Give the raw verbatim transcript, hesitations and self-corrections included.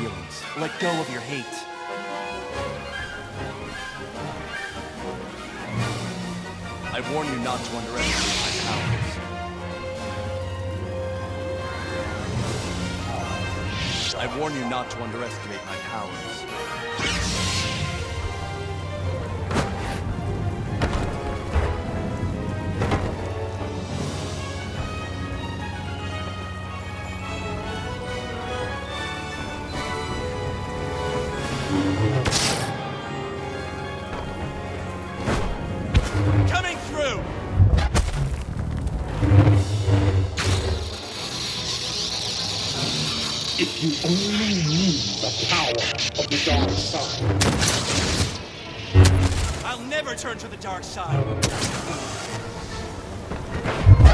feelings. Let go of your hate. I warn you not to underestimate my powers. I warn you not to underestimate my powers. Coming through! If you only knew the power of the dark side. I'll never turn to the dark side.